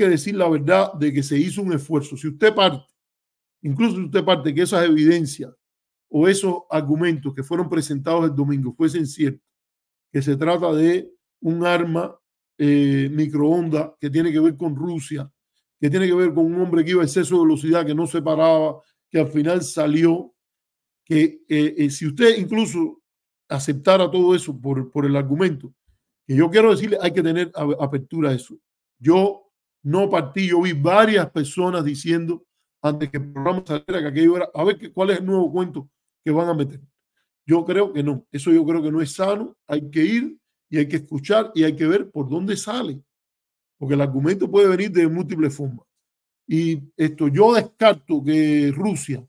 que decir la verdad de que se hizo un esfuerzo. Si usted parte, incluso si usted parte que esas evidencias o esos argumentos que fueron presentados el domingo fuesen ciertos, que se trata de un arma microondas que tiene que ver con Rusia, que tiene que ver con un hombre que iba a exceso de velocidad, que no se paraba, que al final salió, que si usted incluso aceptara todo eso por el argumento, que yo quiero decirle, hay que tener apertura a eso. Yo no partí, yo vi varias personas diciendo antes que el programa saliera que aquello era, a ver cuál es el nuevo cuento que van a meter. Yo creo que no, eso yo creo que no es sano, hay que ir y hay que escuchar y hay que ver por dónde sale, porque el argumento puede venir de múltiples formas. Y esto, yo descarto que Rusia,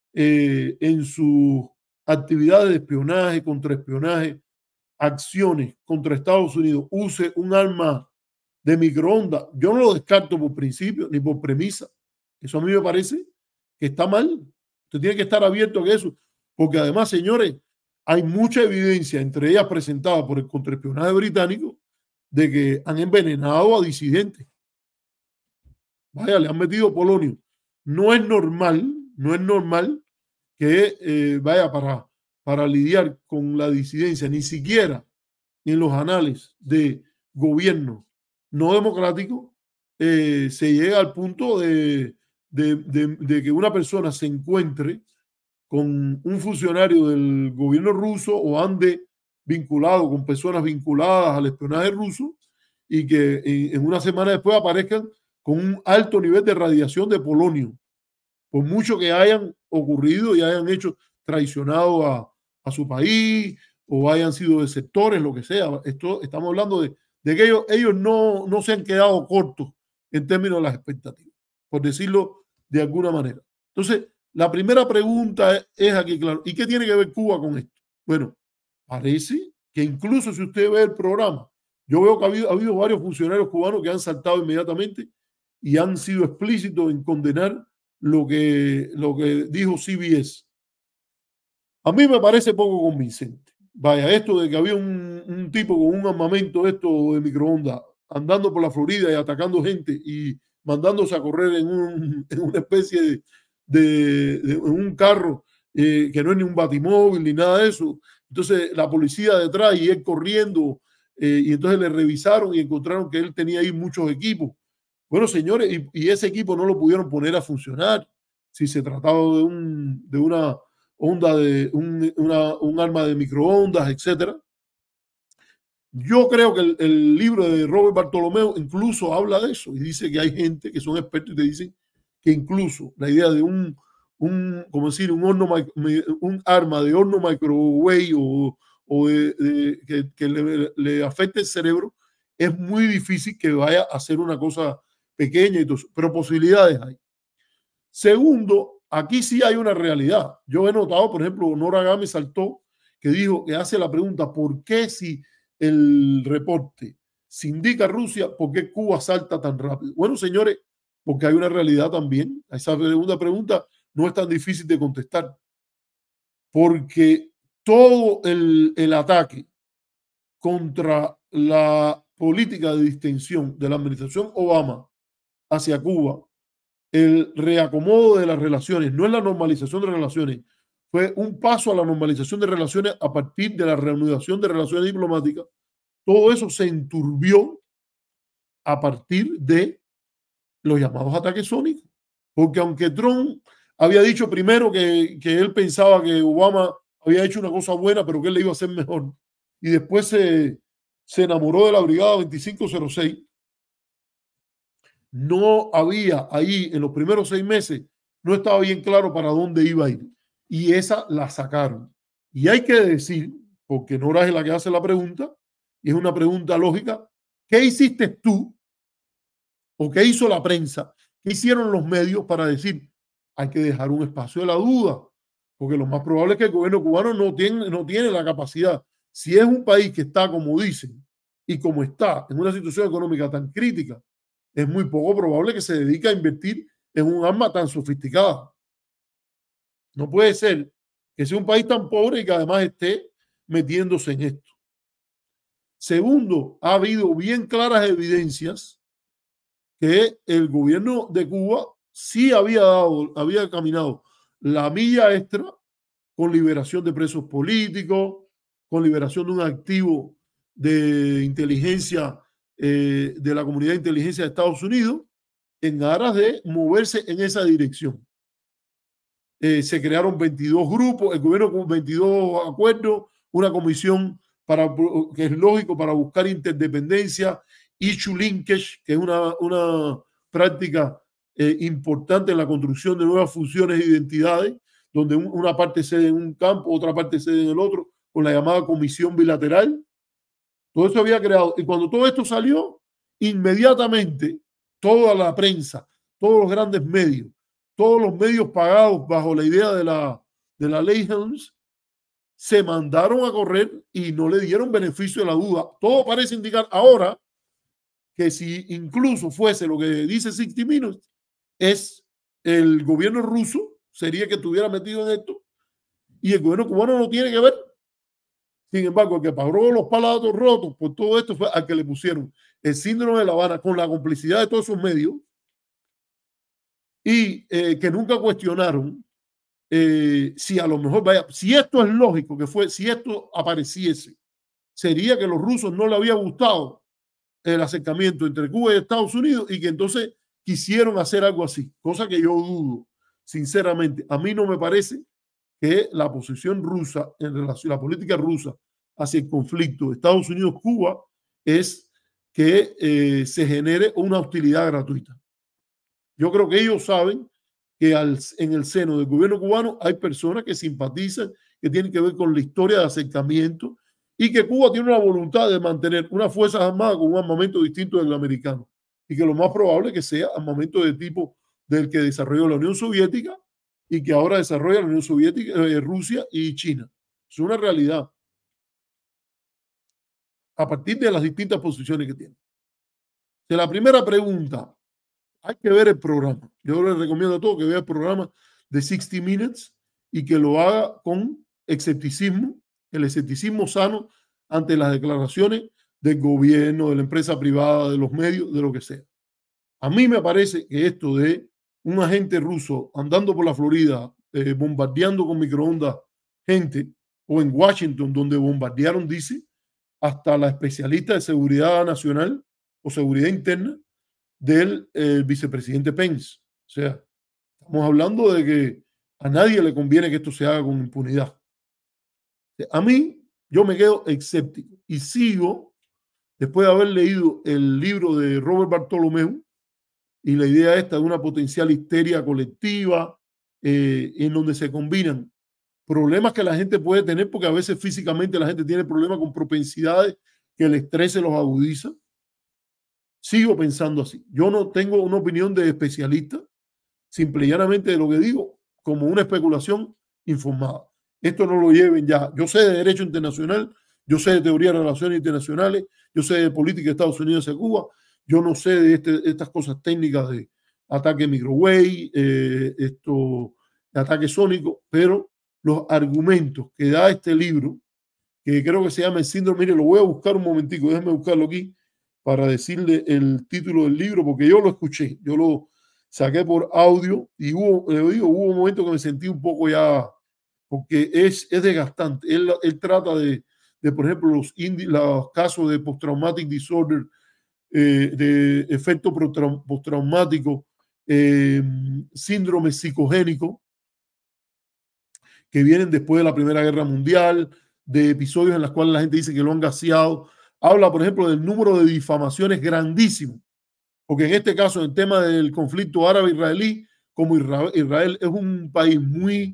en sus actividades de espionaje, contraespionaje, acciones contra Estados Unidos, use un arma de microondas. Yo no lo descarto por principio ni por premisa. Eso a mí me parece que está mal. Usted tiene que estar abierto a eso, porque además, señores, hay mucha evidencia, entre ellas presentada por el contraespionaje británico, de que han envenenado a disidentes. Vaya, le han metido polonio. No es normal que vaya para lidiar con la disidencia, ni siquiera en los anales de gobierno no democrático se llega al punto de que una persona se encuentre con un funcionario del gobierno ruso o ande vinculado con personas vinculadas al espionaje ruso y que en una semana después aparezcan con un alto nivel de radiación de polonio, por mucho que hayan ocurrido y hayan hecho traicionado a su país o hayan sido desertores, lo que sea. Estamos hablando de que ellos no se han quedado cortos en términos de las expectativas, por decirlo de alguna manera. Entonces, la primera pregunta es aquí, claro, ¿y qué tiene que ver Cuba con esto? Bueno, parece que incluso si usted ve el programa, yo veo que ha habido varios funcionarios cubanos que han saltado inmediatamente y han sido explícitos en condenar lo que dijo CBS. A mí me parece poco convincente. Vaya, esto de que había un tipo con un armamento esto de microondas andando por la Florida y atacando gente y mandándose a correr en una especie de un carro que no es ni un batimóvil ni nada de eso. Entonces la policía detrás y él corriendo y entonces le revisaron y encontraron que él tenía ahí muchos equipos. Bueno, señores, y ese equipo no lo pudieron poner a funcionar si se trataba de una onda de un arma de microondas, etcétera. Yo creo que el libro de Robert Bartolomeo incluso habla de eso y dice que hay gente que son expertos y te dicen que incluso la idea de como decir, un arma de horno microwave o que le afecte el cerebro, es muy difícil que vaya a hacer una cosa pequeña y todo eso, pero posibilidades hay. Segundo, aquí sí hay una realidad. Yo he notado, por ejemplo, Nora Gámez saltó, que dijo, que hace la pregunta, ¿por qué si el reporte se indica Rusia, por qué Cuba salta tan rápido? Bueno, señores, porque hay una realidad también. Esa segunda pregunta no es tan difícil de contestar, porque todo el ataque contra la política de distensión de la administración Obama hacia Cuba, el reacomodo de las relaciones, no es la normalización de relaciones, fue un paso a la normalización de relaciones a partir de la reanudación de relaciones diplomáticas. Todo eso se enturbió a partir de los llamados ataques sónicos. Porque aunque Trump había dicho primero que él pensaba que Obama había hecho una cosa buena, pero que él le iba a hacer mejor, y después se enamoró de la Brigada 2506, no había ahí en los primeros 6 meses, no estaba bien claro para dónde iba a ir. Y esa la sacaron. Y hay que decir, porque Nora es la que hace la pregunta, y es una pregunta lógica, ¿qué hiciste tú? ¿O qué hizo la prensa? ¿Qué hicieron los medios para decir, hay que dejar un espacio de la duda? Porque lo más probable es que el gobierno cubano no tiene la capacidad. Si es un país que está, como dicen, y como está en una situación económica tan crítica, es muy poco probable que se dedique a invertir en un arma tan sofisticada. No puede ser que sea un país tan pobre y que además esté metiéndose en esto. Segundo, ha habido bien claras evidencias que el gobierno de Cuba sí había caminado la milla extra con liberación de presos políticos, con liberación de un activo de inteligencia, de la comunidad de inteligencia de Estados Unidos, en aras de moverse en esa dirección. Se crearon 22 grupos, el gobierno con 22 acuerdos, una comisión que es lógico para buscar interdependencia, issue linkage, que es una práctica importante en la construcción de nuevas funciones e identidades, donde una parte cede en un campo, otra parte cede en el otro, con la llamada comisión bilateral. Todo eso había creado. Y cuando todo esto salió, inmediatamente toda la prensa, todos los grandes medios, todos los medios pagados bajo la idea de la ley Helms, se mandaron a correr y no le dieron beneficio de la duda. Todo parece indicar ahora que si incluso fuese lo que dice 60 Minutes, es el gobierno ruso, sería que estuviera metido en esto, y el gobierno cubano no tiene que ver. Sin embargo, el que pagó los palatos rotos por todo esto fue al que le pusieron el síndrome de La Habana con la complicidad de todos esos medios y que nunca cuestionaron si a lo mejor, vaya, si esto es lógico que fue, si esto apareciese, sería que a los rusos no les había gustado el acercamiento entre Cuba y Estados Unidos y que entonces quisieron hacer algo así, cosa que yo dudo, sinceramente. A mí no me parece que la posición rusa en relación a la política rusa hacia el conflicto de Estados Unidos-Cuba es que se genere una hostilidad gratuita. Yo creo que ellos saben que en el seno del gobierno cubano hay personas que simpatizan, que tienen que ver con la historia de acercamiento y que Cuba tiene una voluntad de mantener unas fuerzas armadas con un armamento distinto del americano y que lo más probable es que sea armamento de tipo del que desarrolló la Unión Soviética y que ahora desarrolla la Unión Soviética, Rusia y China. Es una realidad a partir de las distintas posiciones que tiene. De la primera pregunta, hay que ver el programa. Yo les recomiendo a todos que vean el programa de 60 Minutes y que lo haga con escepticismo, el escepticismo sano ante las declaraciones del gobierno, de la empresa privada, de los medios, de lo que sea. A mí me parece que esto de un agente ruso andando por la Florida, bombardeando con microondas gente, o en Washington, donde bombardearon, dice, hasta la especialista de seguridad nacional o seguridad interna del vicepresidente Pence. O sea, estamos hablando de que a nadie le conviene que esto se haga con impunidad. A mí, yo me quedo escéptico y sigo, después de haber leído el libro de Robert Bartolomeu y la idea esta de una potencial histeria colectiva en donde se combinan problemas que la gente puede tener, porque a veces físicamente la gente tiene problemas con propensidades que el estrés se los agudiza. Sigo pensando así. Yo no tengo una opinión de especialista, simple y llanamente de lo que digo, como una especulación informada. Esto no lo lleven ya. Yo sé de derecho internacional, yo sé de teoría de relaciones internacionales, yo sé de política de Estados Unidos hacia Cuba, yo no sé de estas cosas técnicas de ataque microwave, de ataque sónico, pero los argumentos que da este libro, que creo que se llama El Síndrome, mire, lo voy a buscar un momentico, déjeme buscarlo aquí para decirle el título del libro, porque yo lo escuché, yo lo saqué por audio y hubo un momento que me sentí un poco ya, porque es desgastante. Él trata de, por ejemplo, los casos de post-traumatic disorder, de efecto postraumático, síndrome psicogénico, que vienen después de la Primera Guerra Mundial, de episodios en los cuales la gente dice que lo han gaseado. Habla, por ejemplo, del número de difamaciones grandísimo, porque en este caso, en el tema del conflicto árabe-israelí, como Israel es un país muy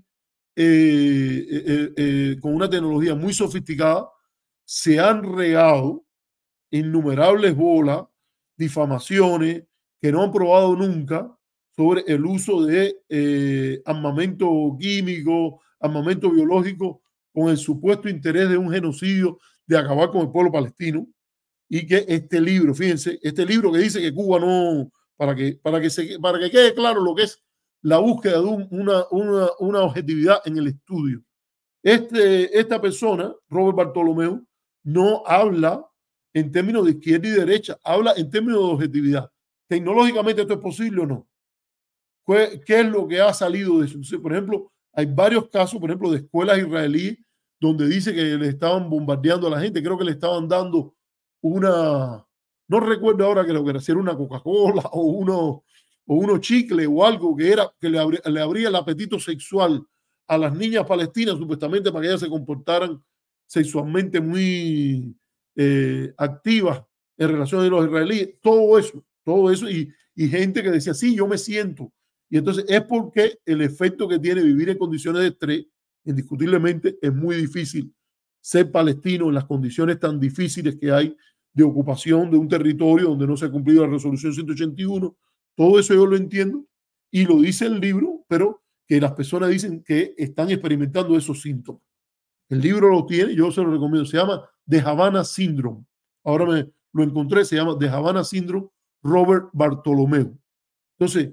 con una tecnología muy sofisticada, se han regado innumerables bolas, difamaciones que no han probado nunca sobre el uso de armamento químico, armamento biológico, con el supuesto interés de un genocidio, de acabar con el pueblo palestino. Y que este libro, fíjense, este libro que dice que Cuba no, para que quede claro lo que es la búsqueda de una objetividad en el estudio. Esta persona, Robert Bartolomeu, no habla en términos de izquierda y derecha, habla en términos de objetividad. ¿Tecnológicamente esto es posible o no? ¿Qué es lo que ha salido de eso? Entonces, por ejemplo, hay varios casos, por ejemplo, de escuelas israelíes donde dice que le estaban bombardeando a la gente. Creo que le estaban dando una, no recuerdo ahora, creo que era, si era una Coca-Cola o uno chicle o algo que era que le abría el apetito sexual a las niñas palestinas, supuestamente para que ellas se comportaran sexualmente muy activas en relación a los israelíes. Todo eso, y gente que decía, sí, yo me siento. Y entonces es porque el efecto que tiene vivir en condiciones de estrés, indiscutiblemente es muy difícil ser palestino en las condiciones tan difíciles que hay de ocupación de un territorio donde no se ha cumplido la resolución 181. Todo eso yo lo entiendo y lo dice el libro, pero que las personas dicen que están experimentando esos síntomas. El libro lo tiene, yo se lo recomiendo, se llama The Havana Syndrome. Ahora me lo encontré, se llama The Havana Syndrome, Robert Bartolomeu. Entonces,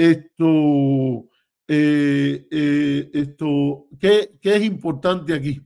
¿qué es importante aquí?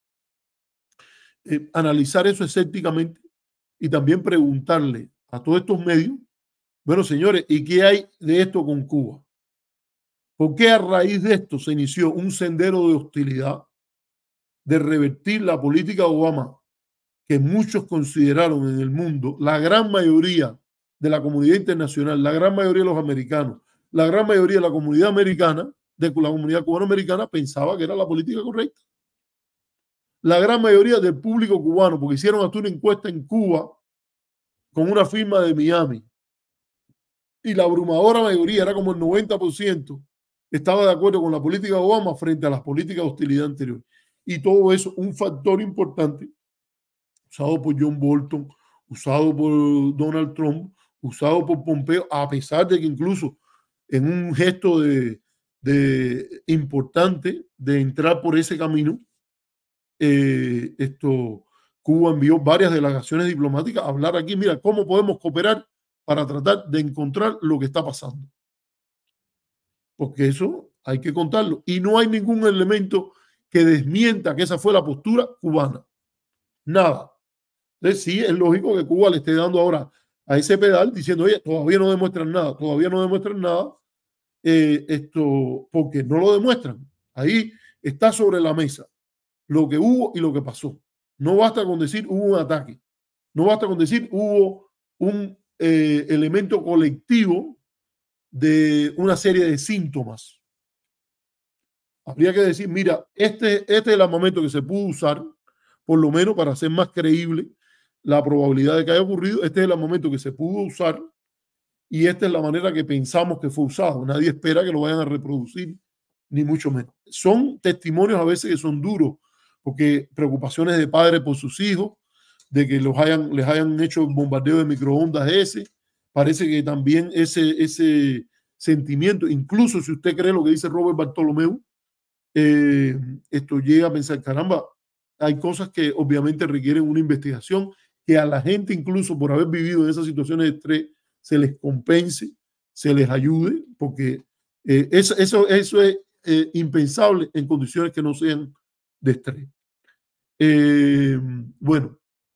Analizar eso escépticamente y también preguntarle a todos estos medios, bueno, señores, ¿y qué hay de esto con Cuba? ¿Por qué a raíz de esto se inició un sendero de hostilidad, de revertir la política de Obama, que muchos consideraron en el mundo, la gran mayoría de la comunidad internacional, la gran mayoría de los americanos, la gran mayoría de la comunidad americana, de la comunidad cubano-americana, pensaba que era la política correcta? La gran mayoría del público cubano, porque hicieron hasta una encuesta en Cuba con una firma de Miami, y la abrumadora mayoría, era como el 90%, estaba de acuerdo con la política de Obama frente a las políticas de hostilidad anteriores. Y todo eso, un factor importante, usado por John Bolton, usado por Donald Trump, usado por Pompeo, a pesar de que incluso en un gesto importante de entrar por ese camino, Cuba envió varias delegaciones diplomáticas a hablar aquí, mira, cómo podemos cooperar para tratar de encontrar lo que está pasando. Porque eso hay que contarlo. Y no hay ningún elemento que desmienta que esa fue la postura cubana. Nada. Entonces sí, es lógico que Cuba le esté dando ahora a ese pedal diciendo, oye, todavía no demuestran nada, porque no lo demuestran. Ahí está sobre la mesa lo que hubo y lo que pasó. No basta con decir hubo un ataque, no basta con decir hubo un elemento colectivo de una serie de síntomas. Habría que decir, mira, este es el momento que se pudo usar, por lo menos para hacer más creíble la probabilidad de que haya ocurrido. Este es el momento que se pudo usar y esta es la manera que pensamos que fue usado. Nadie espera que lo vayan a reproducir, ni mucho menos. Son testimonios a veces que son duros, porque preocupaciones de padres por sus hijos, de que les hayan hecho el bombardeo de microondas ese, parece que también ese sentimiento, incluso si usted cree lo que dice Robert Bartolomeu, esto llega a pensar, caramba, hay cosas que obviamente requieren una investigación, que a la gente incluso por haber vivido en esas situaciones de estrés se les compense, se les ayude, porque eso es impensable en condiciones que no sean de estrés. Bueno,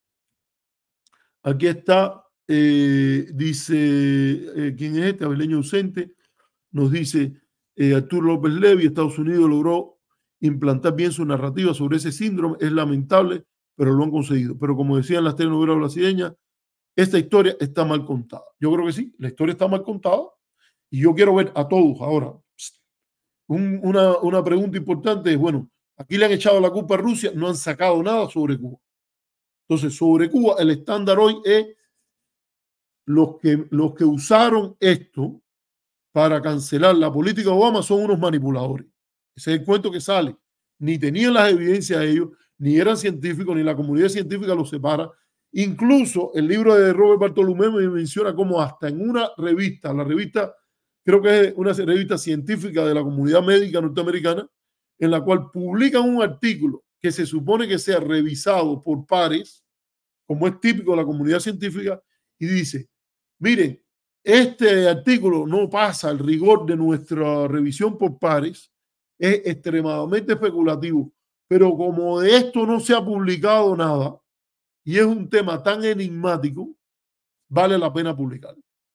aquí está, dice, ¿quién es este? Abeleño ausente, nos dice Arturo López Levy, Estados Unidos logró implantar bien su narrativa sobre ese síndrome, es lamentable, pero lo han conseguido. Pero como decían las telenovelas brasileñas, esta historia está mal contada. Yo creo que sí, la historia está mal contada y yo quiero ver a todos ahora. Una pregunta importante es, bueno, aquí le han echado la culpa a Rusia, no han sacado nada sobre Cuba. Entonces, sobre Cuba, el estándar hoy es los que usaron esto para cancelar la política de Obama son unos manipuladores. Ese es el cuento que sale. Ni tenían las evidencias ellos, ni eran científicos, ni la comunidad científica los separa. Incluso el libro de Robert Bartolomé me menciona cómo hasta en una revista, la revista, creo que es una revista científica de la comunidad médica norteamericana, en la cual publican un artículo que se supone que sea revisado por pares, como es típico de la comunidad científica, y dice, miren, este artículo no pasa el rigor de nuestra revisión por pares, es extremadamente especulativo, pero como de esto no se ha publicado nada y es un tema tan enigmático, vale la pena publicarlo.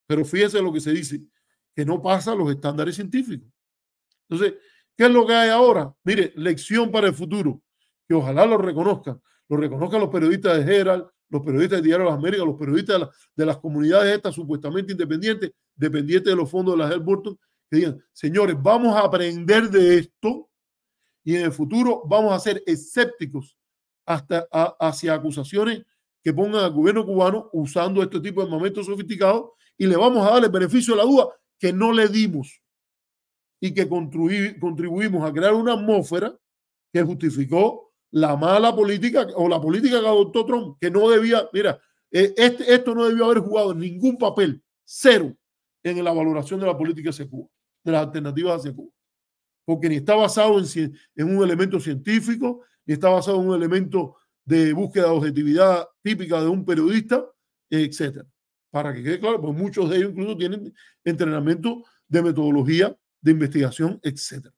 pero fíjese lo que se dice, que no pasa los estándares científicos. Entonces, ¿qué es lo que hay ahora? Mire, lección para el futuro, que ojalá lo reconozcan los periodistas de Herald, los periodistas de Diario de las Américas, los periodistas de las comunidades estas supuestamente independientes, dependientes de los fondos de la Helburton, que digan, señores, vamos a aprender de esto y en el futuro vamos a ser escépticos hacia acusaciones que pongan al gobierno cubano usando este tipo de armamentos sofisticados y le vamos a dar el beneficio de la duda que no le dimos y que contribuimos a crear una atmósfera que justificó la mala política o la política que adoptó Trump, que no debía, mira, esto no debió haber jugado ningún papel, cero, en la valoración de la política hacia Cuba, de las alternativas hacia Cuba, porque ni está basado en un elemento científico, ni está basado en un elemento de búsqueda de objetividad típica de un periodista, etcétera. Para que quede claro, pues muchos de ellos incluso tienen entrenamiento de metodología de investigación, etcétera.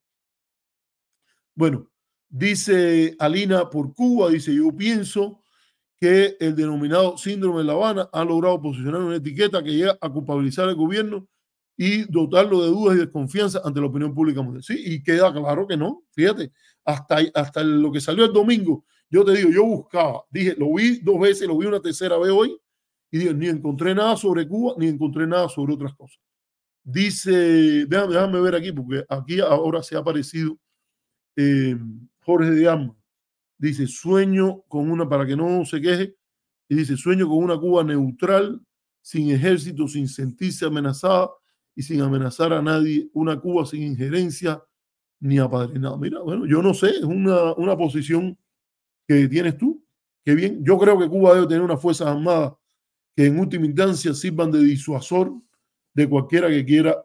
Bueno, dice Alina por Cuba, dice, yo pienso que el denominado síndrome de La Habana ha logrado posicionar una etiqueta que llega a culpabilizar al gobierno y dotarlo de dudas y desconfianza ante la opinión pública mundial. Sí, y queda claro que no. Fíjate, hasta lo que salió el domingo, yo te digo, yo buscaba, dije, lo vi 2 veces, lo vi una tercera vez hoy, y dije, ni encontré nada sobre Cuba, ni encontré nada sobre otras cosas. Dice, déjame ver aquí, porque aquí ahora se ha aparecido Jorge de Armas. Dice, sueño con una, para que no se queje, y dice, sueño con una Cuba neutral, sin ejército, sin sentirse amenazada y sin amenazar a nadie, una Cuba sin injerencia ni apadrinado. Mira, bueno, yo no sé, es una posición que tienes tú, qué bien. Yo creo que Cuba debe tener unas fuerzas armadas que en última instancia sirvan de disuasor de cualquiera que quiera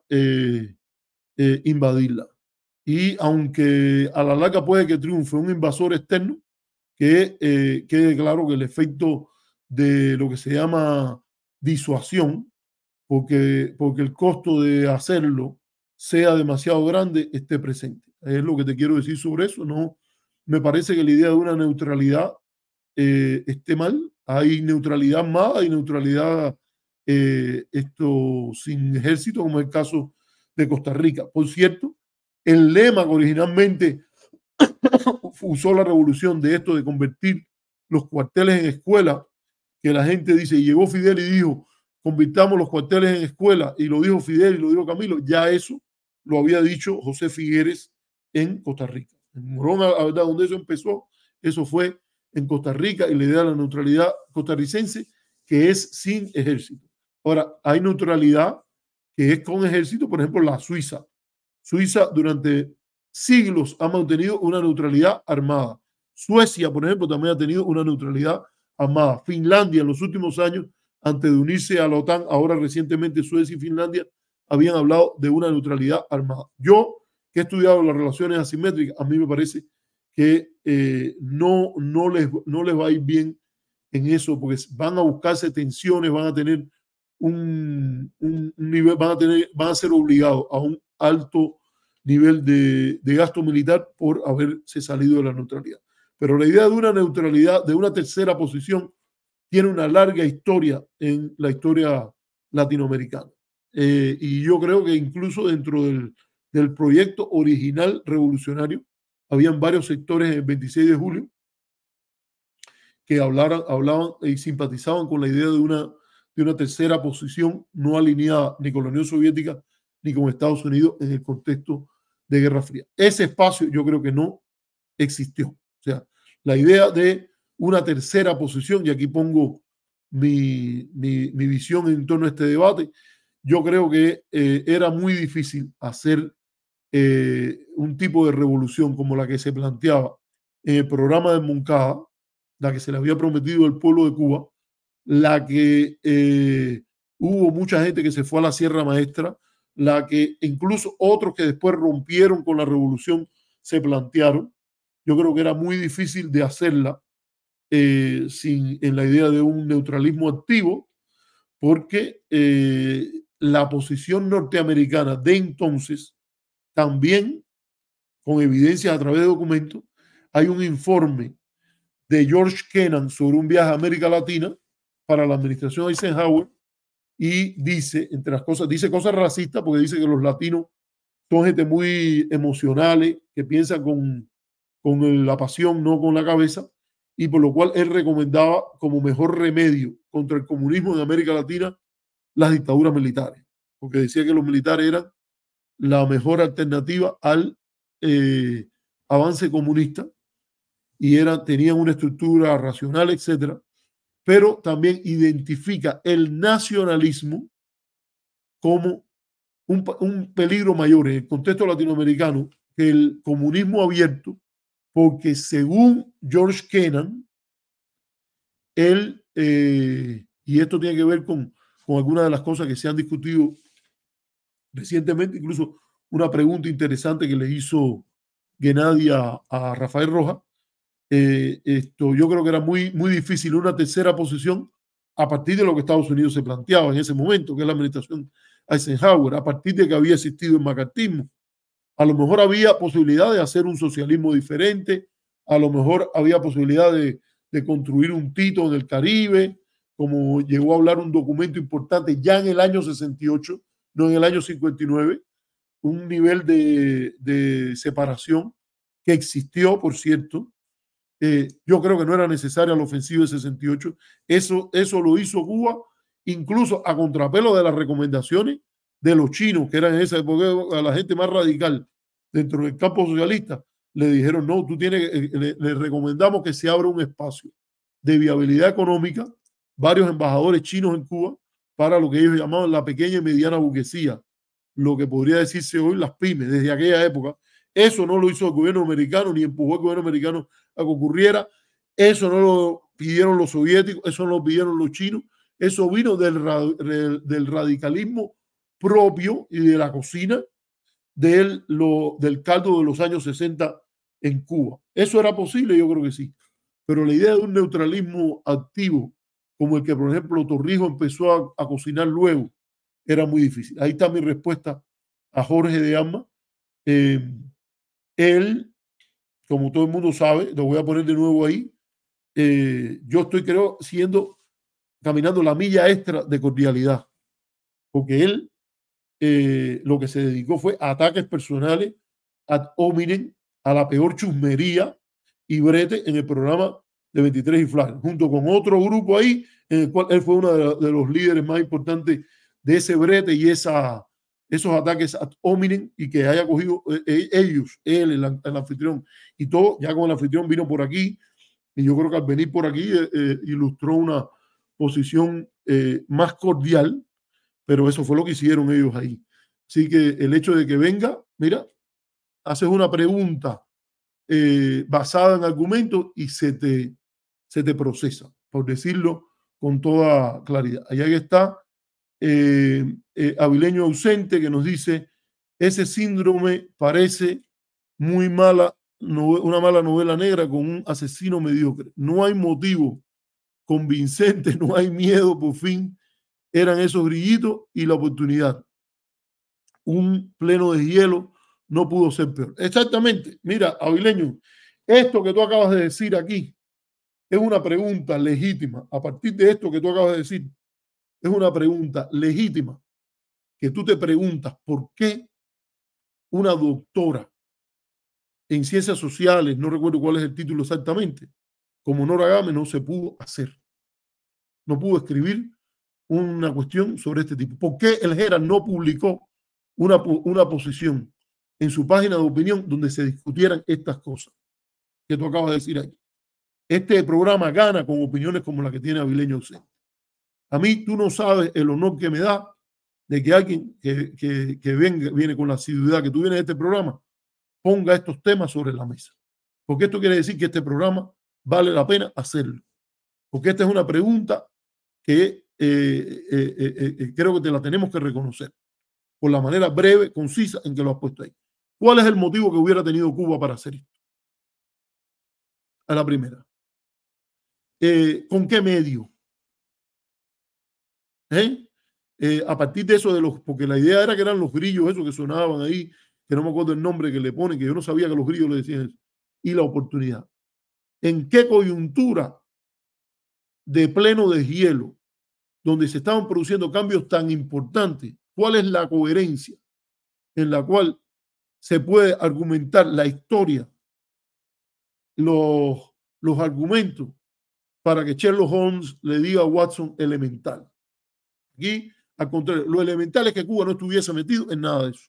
invadirla. Y aunque a la larga puede que triunfe un invasor externo, que quede claro que el efecto de lo que se llama disuasión, porque el costo de hacerlo sea demasiado grande, esté presente. Es lo que te quiero decir sobre eso. No me parece que la idea de una neutralidad esté mal. Hay neutralidad armada, hay neutralidad sin ejército, como es el caso de Costa Rica. Por cierto, el lema que originalmente usó la revolución de esto de convertir los cuarteles en escuela, que la gente dice, llegó Fidel y dijo, convirtamos los cuarteles en escuela, y lo dijo Fidel y lo dijo Camilo, ya eso lo había dicho José Figueres en Costa Rica. En Morón, la verdad, donde eso empezó, eso fue en Costa Rica, y la idea de la neutralidad costarricense, que es sin ejército. Ahora, hay neutralidad que es con ejército, por ejemplo, la Suiza. Suiza durante siglos ha mantenido una neutralidad armada. Suecia, por ejemplo, también ha tenido una neutralidad armada. Finlandia, en los últimos años, antes de unirse a la OTAN, ahora recientemente Suecia y Finlandia habían hablado de una neutralidad armada. Yo, que he estudiado las relaciones asimétricas, a mí me parece que no les va a ir bien en eso, porque van a buscarse tensiones, van a tener un nivel, van a ser obligados a un alto nivel de gasto militar por haberse salido de la neutralidad. Pero la idea de una neutralidad, de una tercera posición, tiene una larga historia en la historia latinoamericana. Y yo creo que incluso dentro del proyecto original revolucionario, habían varios sectores en el 26 de julio que hablaban y simpatizaban con la idea de una tercera posición no alineada ni con la Unión Soviética ni con Estados Unidos en el contexto de Guerra Fría. Ese espacio yo creo que no existió. O sea, la idea de una tercera posición, y aquí pongo mi visión en torno a este debate, yo creo que era muy difícil hacer un tipo de revolución como la que se planteaba en el programa de Moncada, la que se le había prometido al pueblo de Cuba, la que hubo mucha gente que se fue a la Sierra Maestra, la que incluso otros que después rompieron con la revolución se plantearon. Yo creo que era muy difícil de hacerla en la idea de un neutralismo activo, porque la posición norteamericana de entonces también, con evidencias a través de documentos, hay un informe de George Kennan sobre un viaje a América Latina para la administración de Eisenhower, y dice, entre las cosas, dice cosas racistas porque dice que los latinos son gente muy emocionales, que piensan con la pasión, no con la cabeza, y por lo cual él recomendaba como mejor remedio contra el comunismo de América Latina las dictaduras militares, porque decía que los militares eran la mejor alternativa al avance comunista y tenían una estructura racional, etcétera, pero también identifica el nacionalismo como un peligro mayor en el contexto latinoamericano que el comunismo abierto, porque según George Kennan, él, y esto tiene que ver con algunas de las cosas que se han discutido recientemente, incluso una pregunta interesante que le hizo Gennady a Rafael Rojas, yo creo que era muy difícil una tercera posición a partir de lo que Estados Unidos se planteaba en ese momento, que es la administración Eisenhower, a partir de que había existido el macartismo. A lo mejor había posibilidad de hacer un socialismo diferente, a lo mejor había posibilidad de construir un Tito en el Caribe, como llegó a hablar un documento importante ya en el año 68, no en el año 59, un nivel de separación que existió, por cierto. Yo creo que no era necesaria la ofensiva de 68. Eso lo hizo Cuba, incluso a contrapelo de las recomendaciones de los chinos, que eran en esa época a la gente más radical dentro del campo socialista. Le dijeron, no, tú tienes, le recomendamos que se abra un espacio de viabilidad económica, varios embajadores chinos en Cuba, para lo que ellos llamaban la pequeña y mediana burguesía, lo que podría decirse hoy las pymes, desde aquella época. Eso no lo hizo el gobierno americano, ni empujó el gobierno americano a que ocurriera. Eso no lo pidieron los soviéticos, eso no lo pidieron los chinos. Eso vino del radicalismo propio y de la cocina del caldo de los años 60 en Cuba. ¿Eso era posible? Yo creo que sí. Pero la idea de un neutralismo activo, como el que, por ejemplo, Torrijos empezó a cocinar luego, era muy difícil. Ahí está mi respuesta a Jorge de Alma. Él, como todo el mundo sabe, lo voy a poner de nuevo ahí, yo estoy, creo, caminando la milla extra de cordialidad, porque él lo que se dedicó fue a ataques personales ad hominem, a la peor chusmería y brete en el programa de 23 y Flash, junto con otro grupo ahí, en el cual él fue uno de los líderes más importantes de ese brete y esos ataques ad hominem, y que haya cogido ellos, él, el anfitrión, y todo, ya con el anfitrión vino por aquí, y yo creo que al venir por aquí ilustró una posición más cordial, pero eso fue lo que hicieron ellos ahí. Así que el hecho de que venga, mira, haces una pregunta basada en argumentos y se te procesa, por decirlo con toda claridad. Allá está Avileño Ausente, que nos dice, ese síndrome parece muy una mala novela negra con un asesino mediocre. No hay motivo convincente, no hay miedo, por fin eran esos grillitos y la oportunidad. Un pleno de hielo no pudo ser peor. Exactamente. Mira, Avileño, esto que tú acabas de decir aquí es una pregunta legítima. A partir de esto que tú acabas de decir, es una pregunta legítima que tú te preguntas por qué una doctora en ciencias sociales, no recuerdo cuál es el título exactamente, como Nora Game, no se pudo hacer. No pudo escribir una cuestión sobre este tipo. ¿Por qué el Herald no publicó una posición en su página de opinión donde se discutieran estas cosas que tú acabas de decir aquí? Este programa gana con opiniones como la que tiene Avileño Ausente. A mí tú no sabes el honor que me da de que alguien que viene con la asiduidad que tú vienes de este programa ponga estos temas sobre la mesa. Porque esto quiere decir que este programa vale la pena hacerlo. Porque esta es una pregunta que creo que te la tenemos que reconocer por la manera breve, concisa en que lo has puesto ahí. ¿Cuál es el motivo que hubiera tenido Cuba para hacer esto? A la primera. ¿Con qué medio? A partir de eso, porque la idea era que eran los grillos, esos que sonaban ahí, que no me acuerdo el nombre que le ponen, que yo no sabía que los grillos le decían eso, y la oportunidad. ¿En qué coyuntura de pleno deshielo, donde se estaban produciendo cambios tan importantes, ¿cuál es la coherencia en la cual se puede argumentar la historia, los argumentos para que Sherlock Holmes le diga a Watson elemental? Aquí, al contrario, lo elemental es que Cuba no estuviese metido en nada de eso.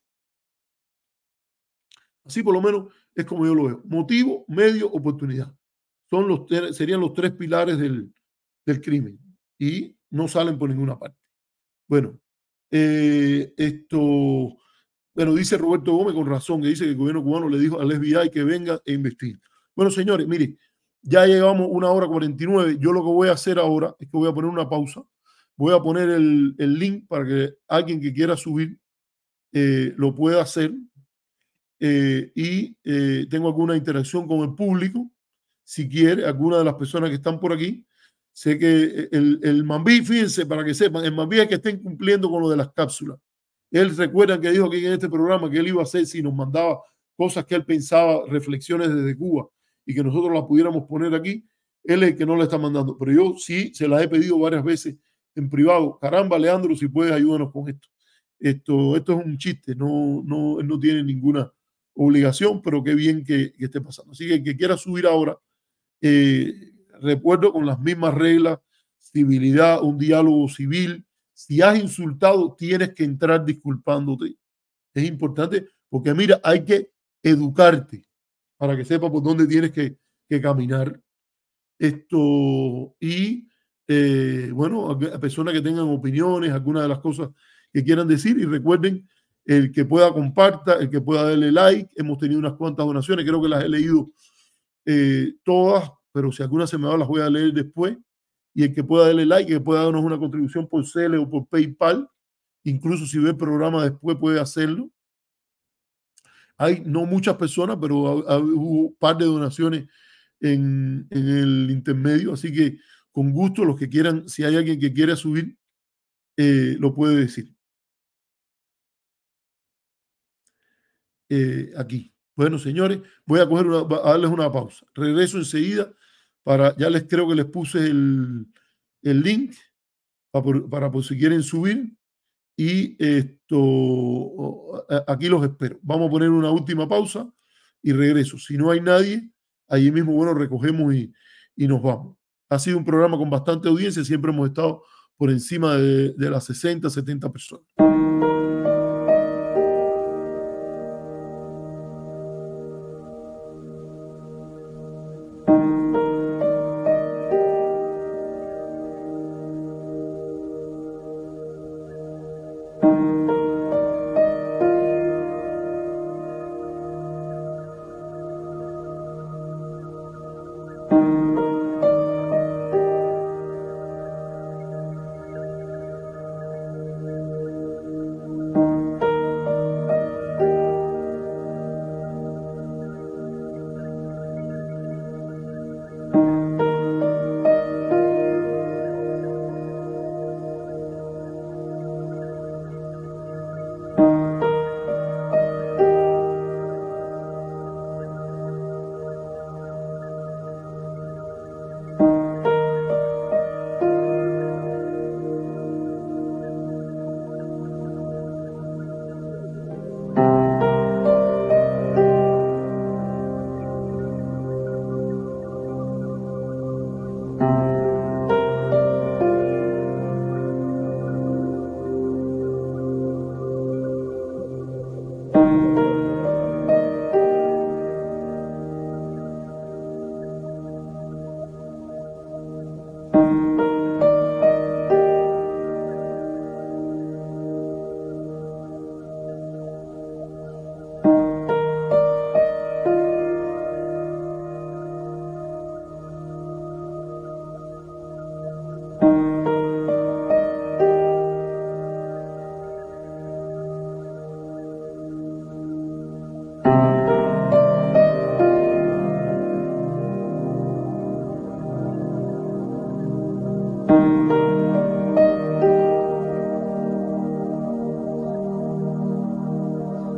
Así por lo menos es como yo lo veo. Motivo, medio, oportunidad. Serían los tres pilares del crimen y no salen por ninguna parte. Bueno, bueno, dice Roberto Gómez con razón, que dice que el gobierno cubano le dijo al FBI que venga e investigue. Bueno, señores, mire, ya llegamos 1:49. Yo lo que voy a hacer ahora es que voy a poner una pausa. Voy a poner el link para que alguien que quiera subir lo pueda hacer. Tengo alguna interacción con el público. Si quiere, alguna de las personas que están por aquí. Sé que el Mambí, fíjense, para que sepan, el Mambí es que estén cumpliendo con lo de las cápsulas. Él recuerda que dijo aquí en este programa que él iba a hacer si nos mandaba cosas que él pensaba, reflexiones desde Cuba, y que nosotros las pudiéramos poner aquí. Él es el que no la está mandando, pero yo sí se las he pedido varias veces en privado. Caramba, Leandro, si puedes, ayúdanos con esto. Esto es un chiste, él no tiene ninguna obligación, pero qué bien que esté pasando. Así que el que quiera subir ahora, recuerdo con las mismas reglas, civilidad, un diálogo civil. Si has insultado, tienes que entrar disculpándote. Es importante porque, mira, hay que educarte para que sepas por dónde tienes que caminar. Bueno, a personas que tengan opiniones, algunas de las cosas que quieran decir, y recuerden, el que pueda comparta, el que pueda darle like. Hemos tenido unas cuantas donaciones, creo que las he leído todas, pero si alguna se me va las voy a leer después. Y el que pueda darle like, que pueda darnos una contribución por Cele o por PayPal, incluso si ve el programa después puede hacerlo. Hay no muchas personas, pero hubo un par de donaciones en el intermedio, así que con gusto los que quieran, si hay alguien que quiera subir, lo puede decir. Aquí. Bueno, señores, voy a darles una pausa. Regreso enseguida ya les creo que les puse el link para por si quieren subir. Y aquí los espero. Vamos a poner una última pausa y regreso. Si no hay nadie, allí mismo, bueno, recogemos y nos vamos. Ha sido un programa con bastante audiencia. Siempre hemos estado por encima de las 60, 70 personas.